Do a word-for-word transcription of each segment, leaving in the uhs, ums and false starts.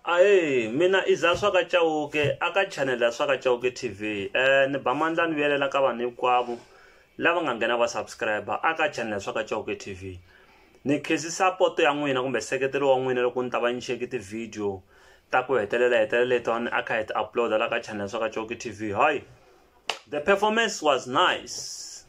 Aye, mina iza swaka chauke aka channel ya swaka chauke T V. Eh ni bamandla ni velela ka vanhu hinkwavo lava nga nghena va subscriber aka channel ya swaka chauke T V. Ni khesi support ya n'wina kumbe seketelo wa n'wina loko ni ta va ni cheke ti video ta ku hetelela hetelela tani aka hit upload la ka channel ya swaka chauke T V. Hi. The performance was nice.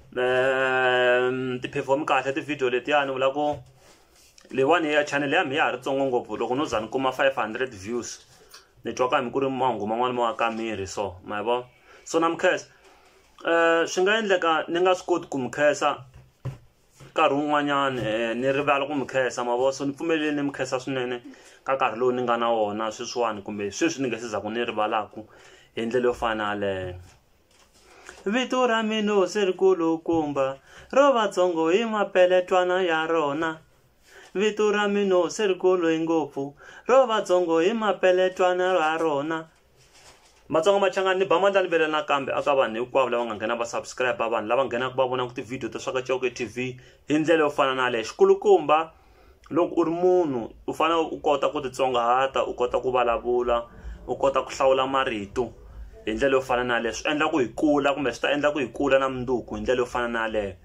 Um ti perform kahle ti video letiyani vula ku le one ya channel ya mi ya ri tsongo ngopfu loko no zani kuma five hundred views ni twa ka mi ku ri mahungu man'wana ma ka miri so ma vo so na mkhesa eh swi nga endleka ni nga swi koti ku mkhesa nkarhi wun'wanyana ni rivala ku mkhesa ma vo so ni pfumeleli ni mkhesa swinene ka nkarhi lowu ni nga na wona sweswiwani kumbe sweswi ni nga se za ku ni rivalaku hi ndlela yo fana le vito ra mina se ri kulukumba ro vatsongo hi mapeletwana ya rona vito ra mina se ri kulu ngopfu ro vatsongo hi mapeletwana ra rona matsongo machangani ni ba mandla ni velela nakambe aka vanhu hinkwavo lava nga nghena va subscribe vanhu lava nghenaka va vona ku ti video ta swaka chauke T V hi ndlela yo fana na le xikulukumba loko u ri munhu u fana u kota ku titsongahata u kota ku vulavula u kota ku hlawula marito hi ndlela yo fana na leswi endla ku hi kula kumbe swi ta endla ku hi kula na munduku hi ndlela yo fana na le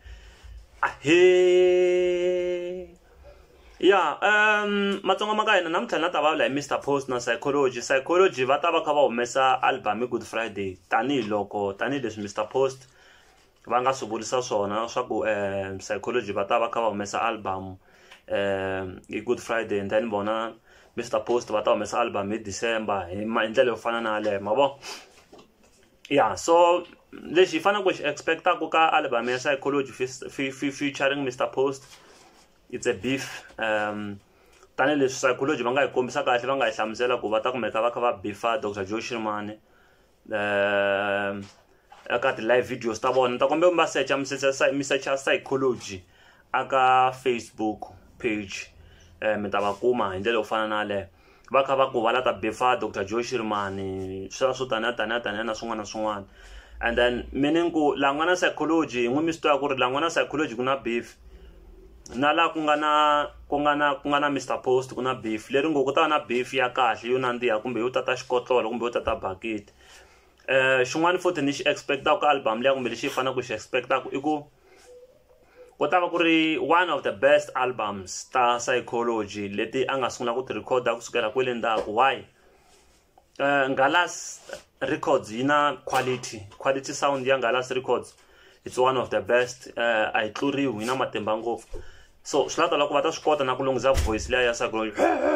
ahe yeah um matsongo ma ka hina namuntlha na ta va la Mister Post na Saycology Saycology va ta va kha va humesa album Good Friday tani loko tani leswi Mister Post va nga swi vulisa swona swa ku um Saycology va ta va kha va humesa album um Good Friday and then bona Mister Post va ta humesa album hi December hi ndlela yo fana na le ma vo yeah so lexi fana ku xi expecta ku ka album ya Saycology featuring Mister Post it's a beef um tani leswi Saycology va nga hi kombisa kahle va nga hi hlamusela ku va ta kumeka va kha va beefa Doctor Joshimane um aka ti live videos ta vona ta kombe va search mi search Saycology aka Facebook page eh mi ta va kuma hi ndlela yo fana na le va kha va ku va la ta beefa Doctor Joshimane swa swo tani tani tani na swin'wana na swin'wana and then meaning ku langwana Saycology n'wi mi swi twa ku ri langwana Saycology ku na beef na la ku nga na ku nga na ku nga na Mister Post ku na beef leri ngo ku ta na beef ya kahle yo nandziha kumbe yo tata xikotlolo kumbe yo tata bucket eh xin'wana futhi ni xi expecta ku album leya kumbe lexi fana ku xi expecta ku i ku ku ta va ku ri one of the best albums ta Saycology leti a nga sungula ku ti recorda ku sukela kwele ndzhaku why eh Ngalas Records yina quality quality sound ya Ngalas Records it's one of the best uh, I tluriwi na matimba ngopfu so swi lata loko va ta swi kota na ku lunghisa voice leya ya Saycology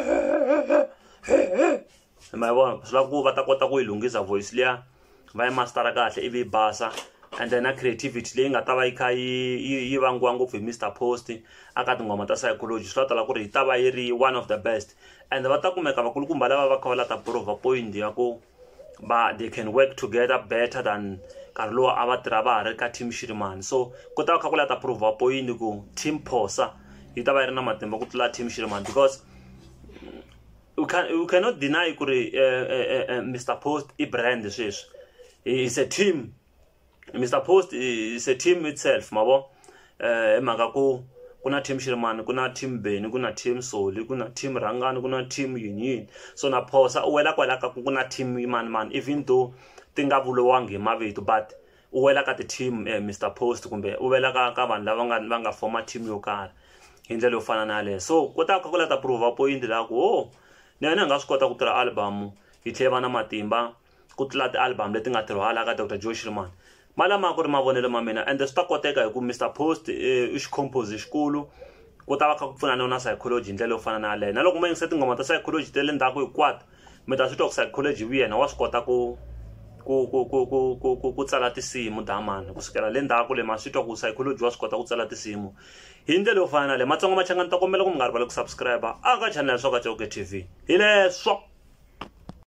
ma vona swi lava ku va ta kota ku yi lunghisa voice leya va yi mastera kahle ivi basa and then na creativity leyi nga ta va yi kha yi yi vangiwa ngopfu hi Mister Post aka tingoma ta Saycology swi lata ku ri yi ta va yi ri one of the best and va ta kumeka vakulukumba lava va kha va lata prova point ya ku ba they can work together better than karlo ava tirha va ri ka team Shirimani so ku ta kha ku lata prova point ku team Posa yi ta va yi ri na matimba ku tlula team Shirimani because you can you cannot deny ku ri Mister Post I brand sweswi is a team Mister Post is a team itself mabo eh maka ku kuna team Shirimani kuna team Beni kuna team Soli kuna team Rangani kuna team Union so na Posa u wela kwala ka kuna team man man even though tinga vulowangi mavito but u wela ka ti team eh, Mister Post kumbe u wela ka ka vanhu lava nga va nga forma team yo karhi hi ndlela yo fana na le so kota ka ku leta prova point la ku oh nene nga swi kota ku tirha album yi tlhela na matimba ku tlula ti album leti nga tirhwala ka Doctor Joshimane mala ma ku ri mavonelo ma mina and swi ta koteka hi ku Mister Post i xi compose xikulu ku ta va kha ku pfuna na Saycology hi ndlela yo fana na le na loko mo yingisa tingoma ta Saycology tele ndzhaku hinkwato mi ta swi twa ku Saycology wi yena wa swi kota ku ku ku ku ku ku ku tsala tinsimu damani kusukela le ndzhaku le ma swi twa ku Saycology wa swi kota ku tsala tinsimu hi ndlela yo fana na le matsongo machangani ta kombela ku mi nga rivali ku subscribe aka channel ya Swaka Chauke T V hi leswo